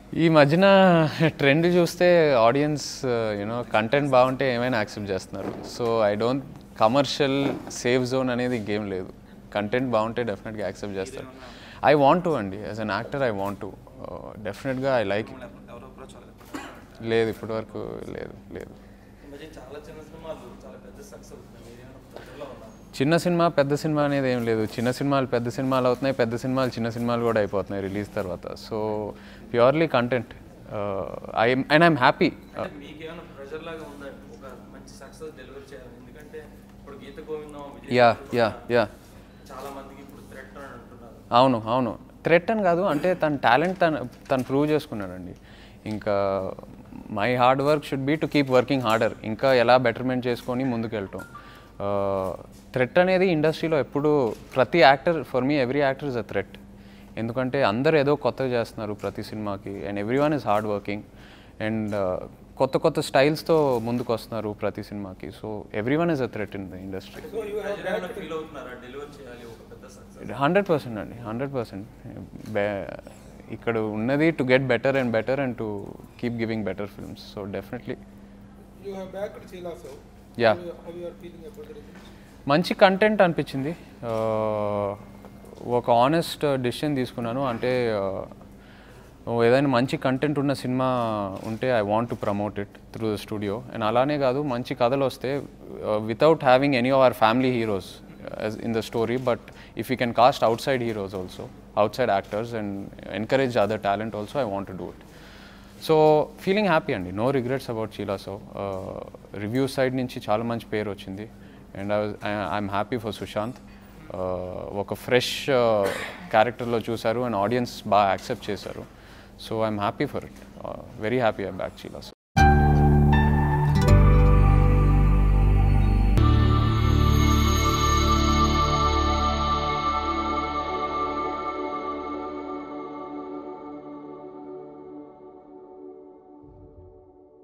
ఈ మధ్యన ట్రెండ్ చూస్తే ఆడియన్స్ కంటెంట్ బాగుంటే ఏమైనా యాక్సెప్ట్ చేస్తున్నారు. So I don't commercial safe zone అనేది ఇంకేం లేదు. కంటెంట్ బాగుంటే డెఫినెట్గా యాక్సెప్ట్ చేస్తారు. ఐ వాంట్ టు అండి, as an actor I want to డెఫినెట్గా ఐ లైక్. లేదు ఇప్పటివరకు లేదు లేదు. చిన్న సినిమా పెద్ద సినిమా అనేది ఏం లేదు. చిన్న సినిమాలు పెద్ద సినిమాలు అవుతున్నాయి, పెద్ద సినిమాలు చిన్న సినిమాలు కూడా అయిపోతున్నాయి రిలీజ్ తర్వాత. So purely content and I'm happy. Yeah yeah yeah అవును అవును, థ్రెట్ అని కాదు, అంటే తన టాలెంట్ తను ప్రూవ్ చేసుకున్నాడండి. ఇంకా my hard work should be to keep working harder, ఇంకా ఎలా బెటర్మెంట్ చేసుకొని ముందుకు వెళ్ళటం. థ్రెట్ అనేది ఇండస్ట్రీలో ఎప్పుడు ప్రతి actor, for me every actor is a threat. ఎందుకంటే అందరు ఏదో కొత్తగా చేస్తున్నారు ప్రతి సినిమాకి, and every one is hard working, and కొత్త కొత్త స్టైల్స్తో ముందుకు వస్తున్నారు ప్రతి సినిమాకి. So every one is a threat in the industry. 100% అండి, 100%. ఇక్కడ ఉన్నది to get better and better and to keep giving better films. So definitely yeah, మంచి కంటెంట్ అనిపించింది. ఒక ఆనెస్ట్ డిసిషన్ తీసుకున్నాను. అంటే ఏదైనా మంచి కంటెంట్ ఉన్న సినిమా ఉంటే I want to promote it through the studio. And అలానే కాదు, మంచి కథలు వస్తే without having any of our family heroes in the story, but if we can cast outside heroes also, outside actors, and encourage other talent also, I want to do it. So feeling happy and no regrets about Sheila. So review side nunchi chaala manchi peru ochindi, and I'm happy for Sushant. Oka fresh character lo chusaru and audience ba accept chesaru. So I'm happy for it. Very happy I'm back Sheila.